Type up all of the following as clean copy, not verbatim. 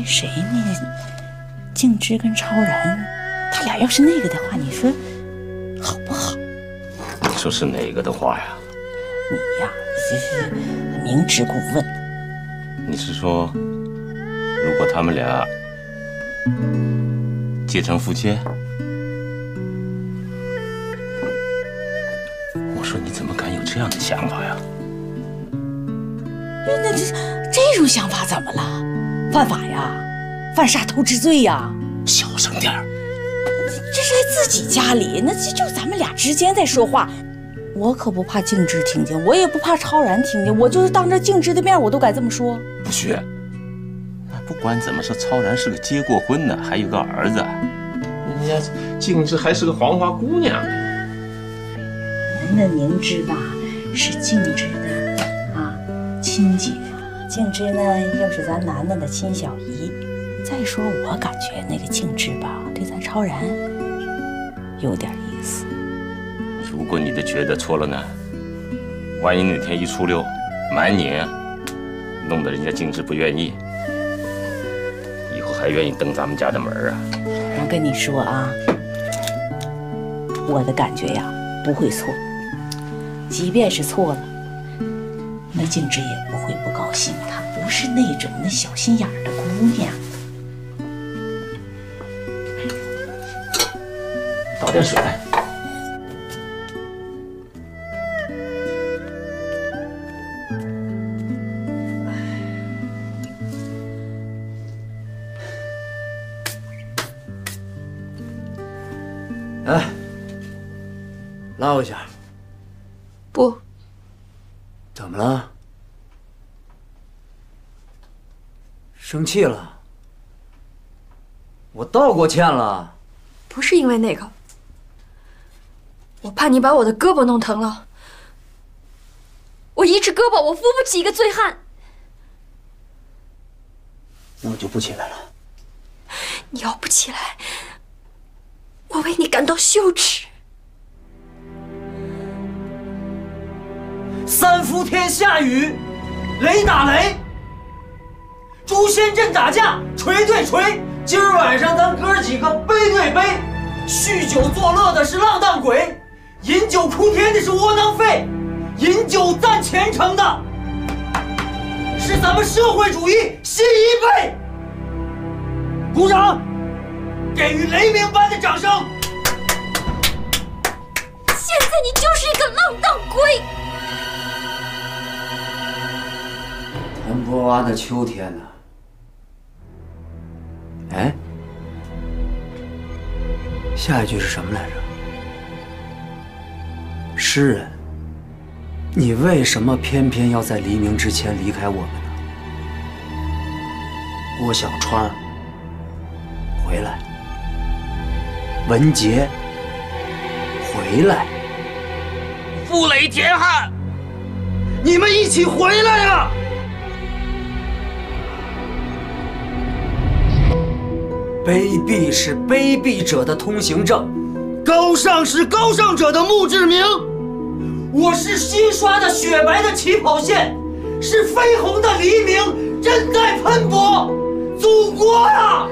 谁呢？静之跟超然，他俩要是那个的话，你说好不好？ 你说是哪个的话呀？ 你呀，这是明知故问。 你是说，如果他们俩结成夫妻？我说你怎么敢有这样的想法呀？ 那这种想法怎么了？犯法呀，犯杀头之罪呀！ 小声点儿。 这是在自己家里，那就咱们俩之间在说话。我可不怕静之听见，我也不怕超然听见，我就是当着静之的面，我都敢这么说。 不许！那不管怎么说，超然是个结过婚的，还有个儿子，人家静之还是个黄花姑娘。 那明之吧，是静之的亲姐，静之呢又是咱楠楠的亲小姨。再说我感觉那个静之吧，对咱超然有点意思。 如果你的觉得错了呢？万一哪天一出溜，瞒你，弄得人家静之不愿意，以后还愿意登咱们家的门啊？ 我跟你说啊，我的感觉呀不会错，即便是错了，那静之也不会不高兴。她不是那种那小心眼的姑娘。 倒点水来。 哎，拉我一下。 不。 怎么了？生气了？我道过歉了。 不是因为那个，我怕你把我的胳膊弄疼了。我一只胳膊，我扶不起一个醉汉。 那我就不起来了。 你要不起来，我为你感到羞耻。 三伏天下雨，雷打雷；诛仙阵打架，锤对锤。今儿晚上咱哥几个背对背，酗酒作乐的是浪荡鬼，饮酒哭天的是窝囊废，饮酒赞前程的是咱们社会主义新一辈。鼓掌，给予雷鸣般的掌声。 现在你就是一个浪荡鬼。 谭坡洼的秋天呢？哎，下一句是什么来着？诗人，你为什么偏偏要在黎明之前离开我们呢？郭小川，回来。文杰，回来。 傅雷田汉， 你们一起回来呀！卑鄙是卑鄙者的通行证，高尚是高尚者的墓志铭。我是新刷的雪白的起跑线，是绯红的黎明，正在喷薄。祖国啊！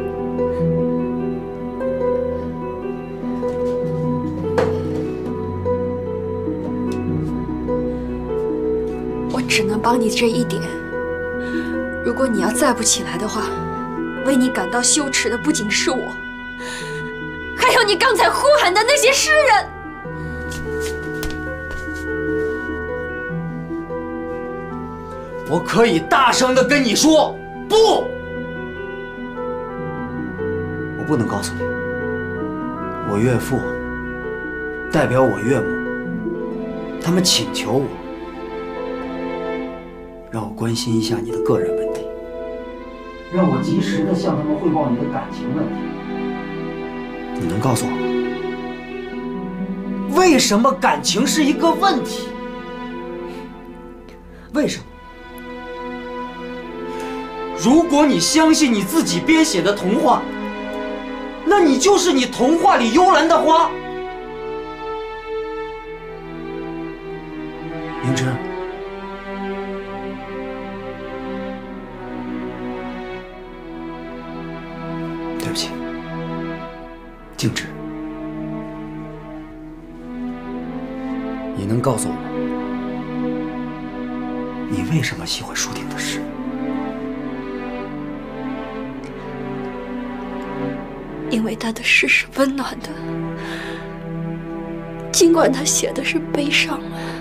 我只能帮你这一点。如果你要再不起来的话，为你感到羞耻的不仅是我，还有你刚才呼喊的那些诗人。 我可以大声地跟你说，不，我不能告诉你。我岳父代表我岳母，他们请求我，让我关心一下你的个人问题，让我及时地向他们汇报你的感情问题。你能告诉我吗？为什么感情是一个问题？为什么？如果你相信你自己编写的童话，那你就是你童话里幽兰的花。明之， 静之，你能告诉我，你为什么喜欢舒婷的诗？ 因为他的诗是温暖的，尽管他写的是悲伤。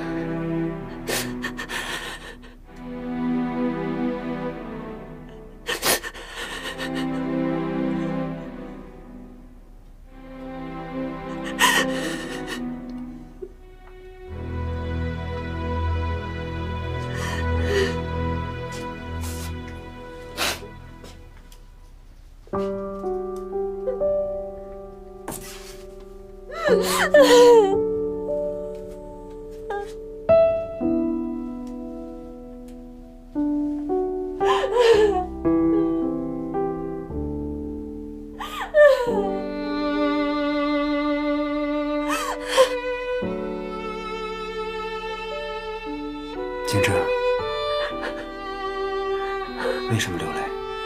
静之，为什么流泪？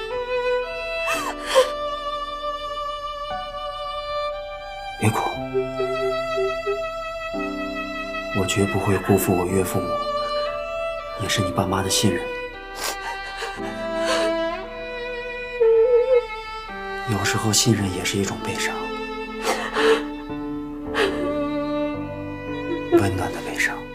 别哭，我绝不会辜负我岳父母，也是你爸妈的信任。有时候信任也是一种悲伤，温暖的悲伤。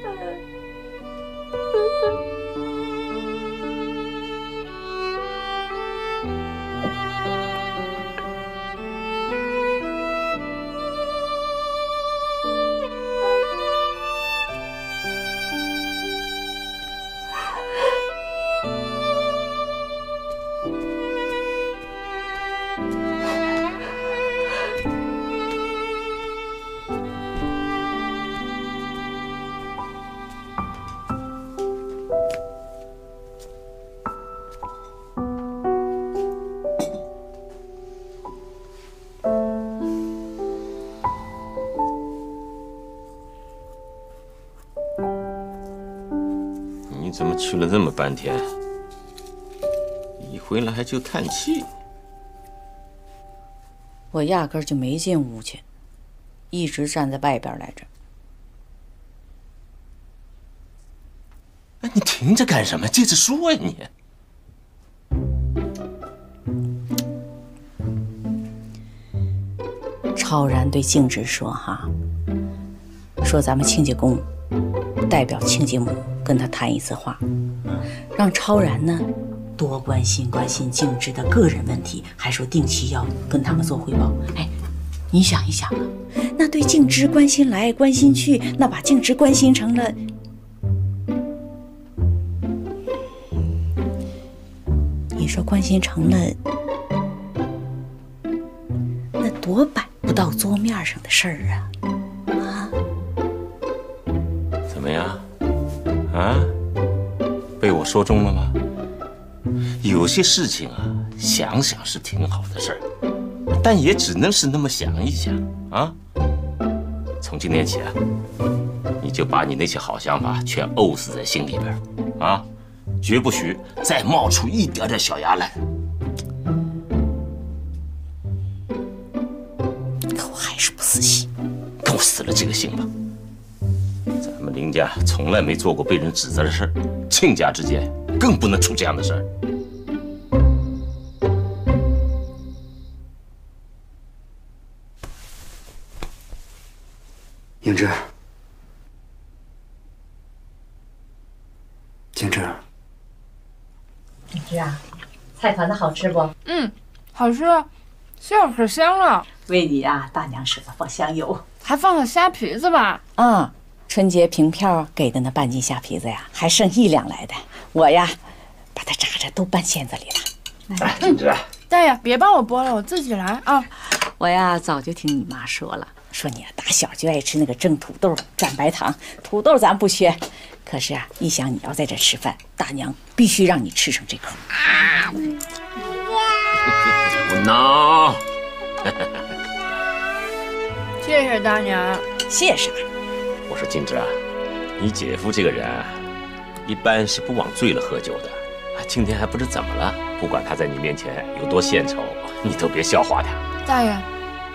你怎么去了这么半天？一回来还就叹气。 我压根儿就没进屋去，一直站在外边来着。 哎，你停着干什么？接着说呀你！ 超然对静之说：“说咱们亲家公代表亲家母跟他谈一次话，让超然呢多关心关心静之的个人问题，还说定期要跟他们做汇报。哎，你想一想啊，那对静之关心来关心去，那把静之关心成了……你说关心成了，那多摆不到桌面上的事儿啊！ 怎么样？啊？被我说中了吗？有些事情啊，想想是挺好的事儿，但也只能是那么想一想啊。从今天起啊，你就把你那些好想法全沤死在心里边啊，绝不许再冒出一点点小芽来。 可我还是不死心， 跟我死了这个心吧。咱们林家从来没做过被人指责的事儿，亲家之间更不能出这样的事儿。 英之，静之， 静之啊，菜团子好吃不？ 好吃，馅可香了。 为你啊，大娘舍得放香油， 还放了虾皮子吧？ 春节凭票给的那半斤虾皮子呀，还剩1两来的，我呀把它炸着都拌馅子里了。 哎，静之， 大爷别帮我剥了，我自己来啊。 我呀早就听你妈说了，说你啊打小就爱吃那个蒸土豆蘸白糖，土豆咱不缺，可是啊一想你要在这吃饭，大娘必须让你吃上这口。 我挠。 谢谢大娘。 谢啥？ 我说静之啊，你姐夫这个人啊，一般是不往醉了喝酒的。今天还不知怎么了，不管他在你面前有多献丑，你都别笑话他。 大爷，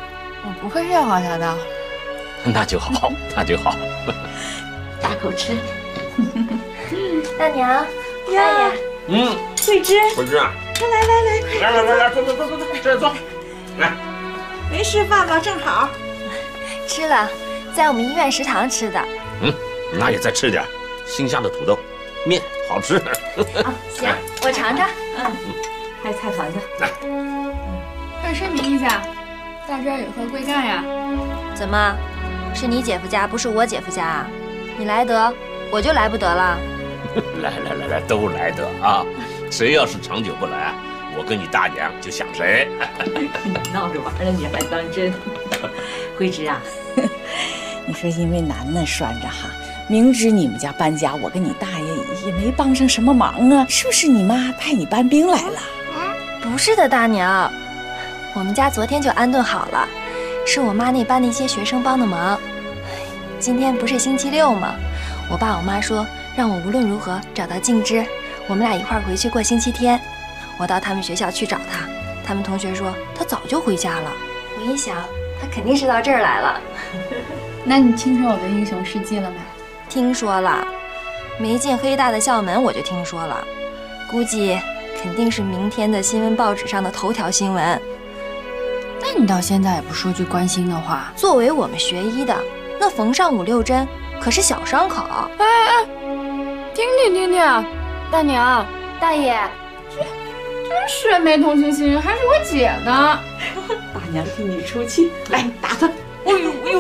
我不会笑话他的。 那就好，那就好。 大口吃。 大娘，大爷， 慧芝， 慧芝啊，来，坐，这儿坐，来。 没吃饭吧？正好。 吃了，在我们医院食堂吃的。 那也再吃点，新下的土豆面好吃。 行，我尝尝。 还有菜团子。 来， 快声明一下，在这儿有何贵干呀？ 怎么，是你姐夫家，不是我姐夫家啊？你来得，我就来不得了。 来，都来得啊！谁要是长久不来，我跟你大娘就想谁。 你闹着玩呢，你还当真？慧芝啊，你说因为楠楠拴着哈，明知你们家搬家，我跟你大爷也没帮上什么忙啊，是不是你妈派你搬兵来了？ 不是的，大娘，我们家昨天就安顿好了，是我妈那班的一些学生帮的忙。今天不是星期六吗？我爸我妈说让我无论如何找到静芝，我们俩一块儿回去过星期天。我到他们学校去找她，他们同学说她早就回家了。我一想，她肯定是到这儿来了。 那你听说我的英雄事迹了没？ 听说了，没进黑大的校门我就听说了，估计肯定是明天的新闻报纸上的头条新闻。 那你到现在也不说句关心的话。 作为我们学医的，那缝上5、6针可是小伤口。 听听，大娘、大爷，真是没同情心，还是我姐呢。 大娘替你出气，来打他。哎呦！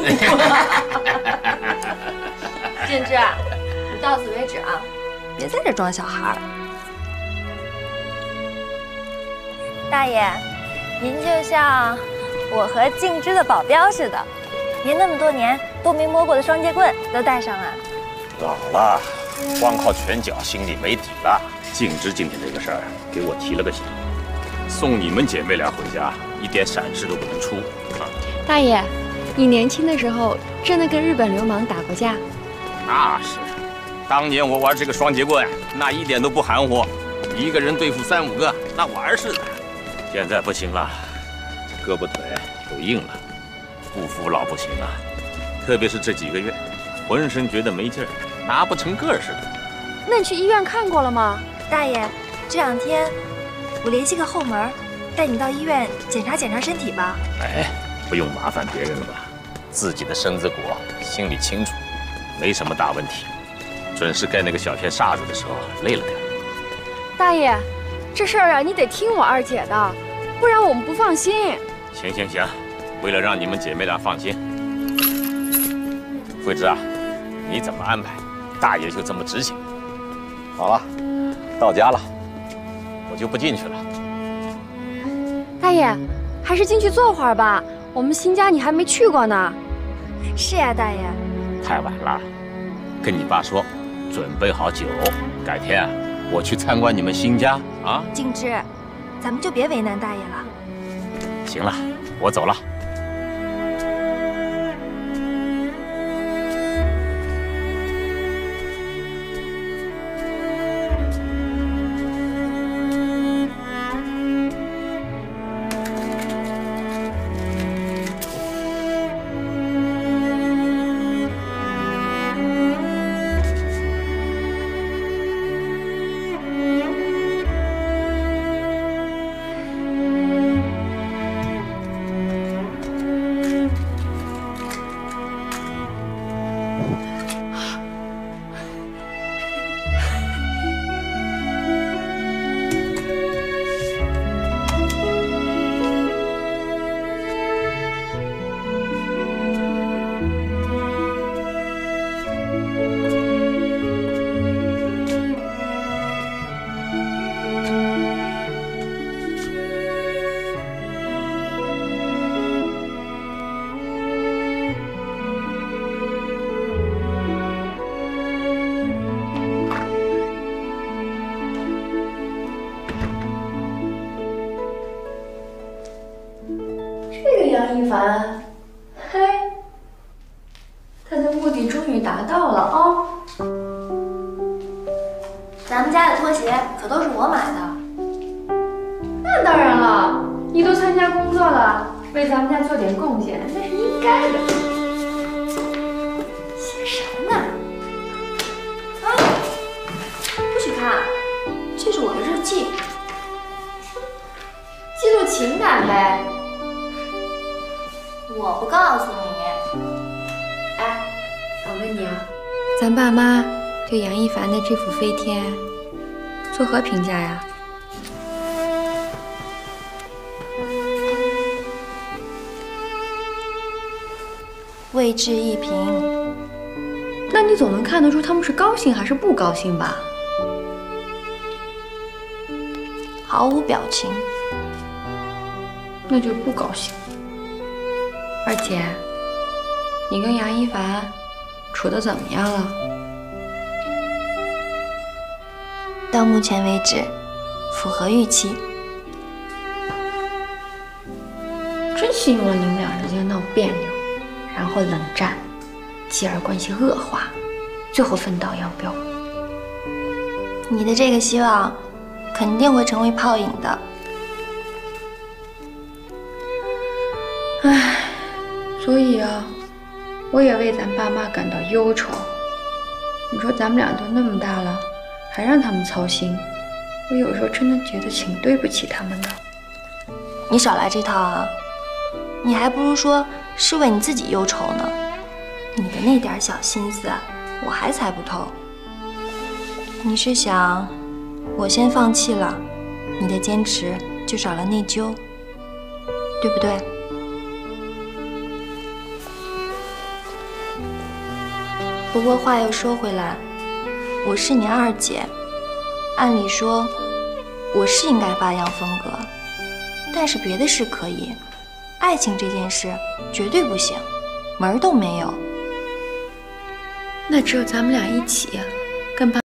静芝，你到此为止啊，别在这装小孩儿。大爷，您就像我和静芝的保镖似的，连那么多年都没摸过的双截棍都带上了。 老了，光靠拳脚，心里没底了。静芝今天这个事儿，给我提了个醒，送你们姐妹俩回家，一点闪失都不能出啊！ 大爷，你年轻的时候真的跟日本流氓打过架？ 那是，当年我玩这个双截棍，那一点都不含糊，一个人对付3、5个，那玩似的。现在不行了，这胳膊腿都硬了，不服老不行了。特别是这几个月，浑身觉得没劲儿，拿不成个似的。 那你去医院看过了吗？ 大爷，这2天我联系个后门，带你到医院检查检查身体吧。 哎，不用麻烦别人了，自己的身子骨心里清楚，没什么大问题。准是盖那个小片煞子的时候累了点。 大爷，这事儿啊，你得听我二姐的，不然我们不放心。 行，为了让你们姐妹俩放心，慧芝啊，你怎么安排，大爷就这么执行。好了，到家了，我就不进去了。 大爷，还是进去坐会儿吧，我们新家你还没去过呢。 是呀，大爷。 太晚了，跟你爸说，准备好酒，改天我去参观你们新家啊。 静芝，咱们就别为难大爷了。 行了，我走了。 杨一凡，嘿，他的目的终于达到了啊！咱们家的拖鞋可都是我买的。 那当然了，你都参加工作了， 为咱们家做点贡献，那是应该的。 写什么呢？啊！不许看，这是我的日记， 记录情感呗。 我不告诉你。 哎，我问你啊， 咱爸妈对杨一凡的这幅飞天作何评价呀？ 位置一平， 那你总能看得出他们是高兴还是不高兴吧？ 毫无表情。 那就不高兴。而且，你跟杨一凡处得怎么样了？ 到目前为止，符合预期。 真希望你们俩之间闹别扭，然后冷战，继而关系恶化，最后分道扬镳。 你的这个希望肯定会成为泡影的。 唉，所以啊，我也为咱爸妈感到忧愁。你说咱们俩都那么大了，还让他们操心，我有时候真的觉得挺对不起他们的。 你少来这套啊！你还不如说是为你自己忧愁呢。你的那点小心思，我还猜不透。你是想，我先放弃了，你的坚持就少了内疚，对不对？不过话又说回来，我是你二姐，按理说我是应该发扬风格，但是别的事可以，爱情这件事绝对不行，门儿都没有。 那只有咱们俩一起跟爸